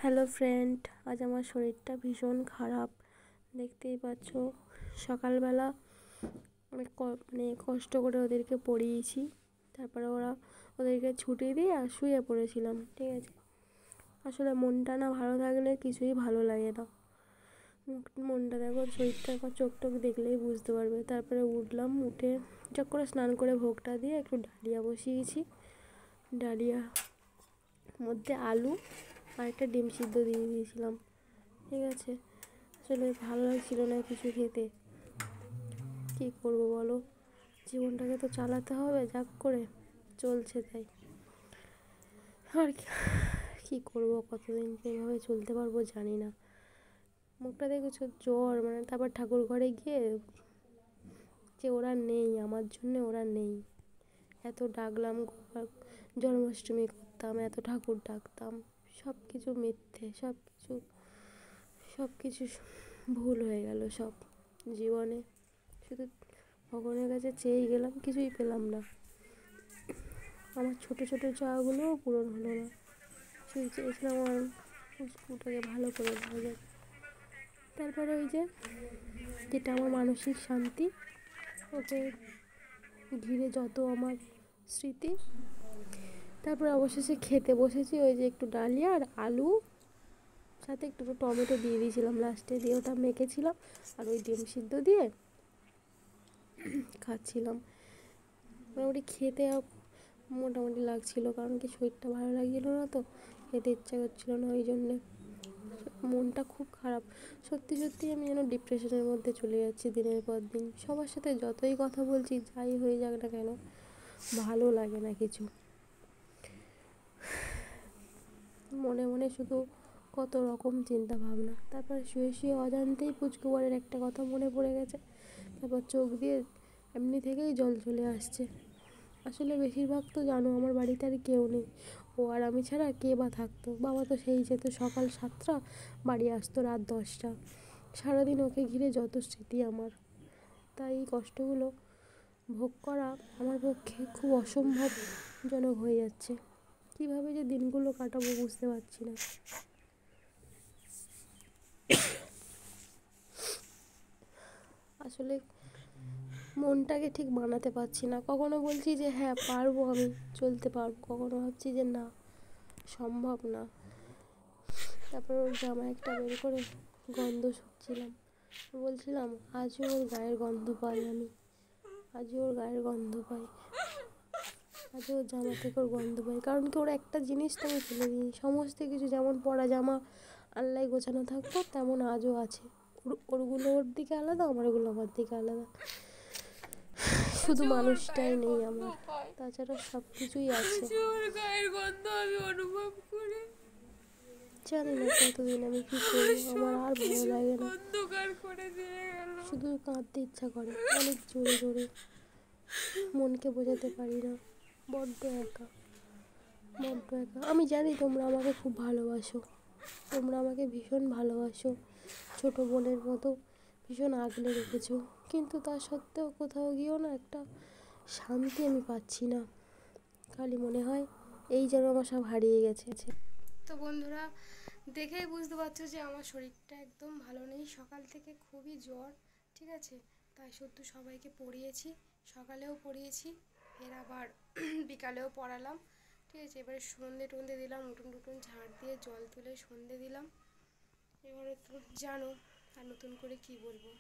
Hello friend, আজ আমার শরীরটা ভীষণ খারাপ। দেখতেই পাচ্ছ, সকালবেলা অনেক কষ্ট করে ওদেরকে পড়িয়েছি। তারপরে ওদেরকে ছুটি দিয়ে আর শুয়ে পড়েছিলাম, ঠিক আছে। আসলে মনটা না ভালো থাকলে কিছুই ভালো লাগে না। মনটা দেখো, শরীরটা একবার চোখ টোক দেখলেই বুঝতে পারবে। তারপরে উঠলাম, উঠে চট করে স্নান করে ভোগটা দিয়ে একটু ডালিয়া বসিয়েছি। ডালিয়া মধ্যে আলু আর একটা ডিম সিদ্ধ দিয়ে দিয়েছিলাম, ঠিক আছে। আসলে ভালো লাগছিল না কিছু খেতে। কী করবো বলো, জীবনটাকে তো চালাতে হবে, যাক করে চলছে তাই। আর কী করবো, কতদিন এভাবে চলতে পারবো জানি না। মুখটা দেখেছো, জ্বর, তারপর ঠাকুর ঘরে গিয়ে যে ওরা নেই, আমার জন্য ওরা নেই। এত ডাকলাম, জন্মাষ্টমী করতাম, এত ঠাকুর ডাকতাম, সব কিছু মিথ্যে, সব কিছু ভুল হয়ে গেল সব জীবনে। শুধু ভগবানের কাছে চেয়েই গেলাম, কিছুই পেলাম না। আমার ছোট ছোট চাওয়াগুলোও পূরণ হলো না। শুধু চেয়েছিলাম আমার পুচকুটাকে ভালো করে দেওয়া যায়। তারপরে ওই যেটা আমার মানসিক শান্তি, ওকে ঘিরে যত আমার স্মৃতি। তারপরে অবশেষে খেতে বসেছি। ওই যে একটু ডালিয়া আর আলু, সাথে একটু টমেটো দিয়ে দিয়েছিলাম লাস্টে, দিয়ে ওটা মেখেছিলাম, আর ওই ডিম সিদ্ধ দিয়ে খাচ্ছিলাম। মোটামুটি খেতে মোটামুটি লাগছিলো, কারণ কি শরীরটা ভালো লাগছিলো না, তো খেতে ইচ্ছা করছিলো না। ওই জন্যে মনটা খুব খারাপ। সত্যি সত্যি আমি যেন ডিপ্রেশনের মধ্যে চলে যাচ্ছি দিনের পর দিন। সবার সাথে যতই কথা বলছি, যাই হয়ে যাক না কেন, ভালো লাগে না কিছু। মনে মনে শুধু কত রকম চিন্তা ভাবনা। তারপর শুয়ে শুয়ে অজান্তেই পুচকুবারের একটা কথা মনে পড়ে গেছে। তারপর চোখ দিয়ে এমনি থেকেই জল চলে আসছে। আসলে বেশিরভাগ তো জানো, আমার বাড়িতে আর কেউ নেই। ও আর আমি ছাড়া কে বা থাকতো। বাবা তো সেই যেত সকাল 7টা, বাড়ি আসতো রাত 10টা। সারাদিন ওকে ঘিরে যত স্মৃতি আমার। তাই এই কষ্টগুলো ভোগ করা আমার পক্ষে খুব অসম্ভবজনক হয়ে যাচ্ছে। কীভাবে যে দিনগুলো কাটাবো বুঝতে পারছি না। আসলে মনটাকে ঠিক মানাতে পারছি না। কখনো বলছি যে হ্যাঁ পারবো, আমি চলতে পারবো, কখনো ভাবছি যে না, সম্ভব না। তারপর ওর জামা একটা বের করে গন্ধ শুকছিলাম, বলছিলাম আজও ওর গায়ের গন্ধ পাই আমি, আজও ওর গায়ের গন্ধ পাই, আজও ওর জামা থেকে ওর গন্ধ পাই। কারণ কি, ওর একটা জিনিস তো আমি ফেলে দিই। সমস্ত কিছু, যেমন পরা জামা আল্লায় গোছানো থাকতো, তেমন আজও আছে। ওরগুলো ওর দিকে আলাদা, আমারগুলো আমার দিকে আলাদা। শুধু মানুষটাই নেই আমার, তাছাড়া সব কিছুই আছে। জানি না কতদিন আমি কি করবো, আমার আর ভালো লাগে না, শুধু কাঁদতে ইচ্ছা করে অনেক জোরে জোরে। মনকে বোঝাতে পারি না, বড্ড একা, বড্ড একা। আমি জানি তোমরা আমাকে খুব ভালোবাসো, তোমরা আমাকে ভীষণ ভালোবাসো, ছোটো বোনের মতো ভীষণ আগলে রেখেছো। কিন্তু তা সত্ত্বেও কোথাও গিয়েও না একটা শান্তি আমি পাচ্ছি না। খালি মনে হয় এই যেন আমার সব হারিয়ে গেছে। তো বন্ধুরা, দেখেই বুঝতে পারছো যে আমার শরীরটা একদম ভালো নেই। সকাল থেকে খুবই জ্বর, ঠিক আছে। তাই শুধু সবাইকে পড়িয়েছি, সকালেও পড়িয়েছি, ফের আবার বিকালেও পড়ালাম, ঠিক আছে। এবারে সন্ধে টন্ধে দিলাম, উঠোন টুটুন ঝাড় দিয়ে জল তুলে সন্ধে দিলাম। এবারে তো জানো, আর নতুন করে কি বলবো,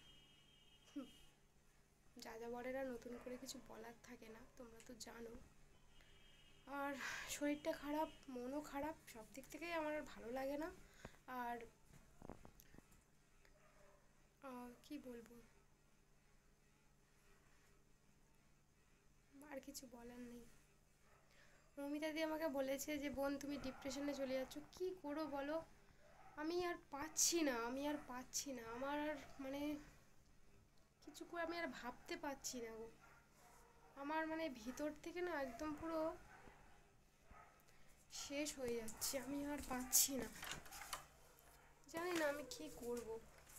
যাযাবরেরা নতুন করে কিছু বলার থাকে না, তোমরা তো জানো। আর শরীরটা খারাপ, মনও খারাপ, সব দিক থেকেই আমার আর ভালো লাগে না। আর কি বলবো, আর কিছু বলার নেই। মমিতা দি আমাকে বলেছে যে বোন তুমি ডিপ্রেশনে চলে যাচ্ছ, কি করো বলো। আমি আর পাচ্ছি না, আমার আর কিছু করে আমি আর ভাবতে পারছি না গো। আমার ভিতর থেকে না একদম পুরো শেষ হয়ে যাচ্ছে, আমি আর পাচ্ছি না, জানি না আমি কি করব।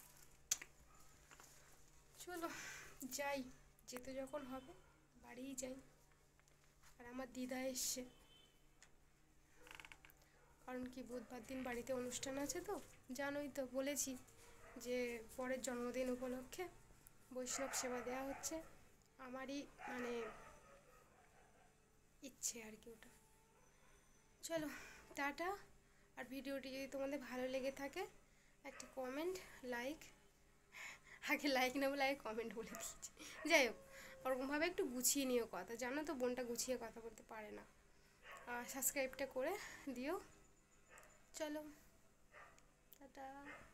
চলো যাই, যেতে যখন হবে বাড়িই যাই। আর আমার দিদা এসছে, কারণ কি বুধবার দিন বাড়িতে অনুষ্ঠান আছে, তো জানোই তো, বলেছি যে পরের জন্মদিন উপলক্ষে বৈষ্ণব সেবা দেওয়া হচ্ছে। আমারই মানে ইচ্ছে আর কি ওটা। চলো টাটা। আর ভিডিওটি যদি তোমাদের ভালো লেগে থাকে একটা কমেন্ট, লাইক, আগে লাইক না বলে আগে কমেন্ট বলে দিয়েছি। যাই হোক, ওরকমভাবে একটু গুছিয়ে নিও কথা, জানো তো বোনটা গুছিয়ে কথা বলতে পারে না। আর সাবস্ক্রাইবটা করে দিও। চলো টাটা।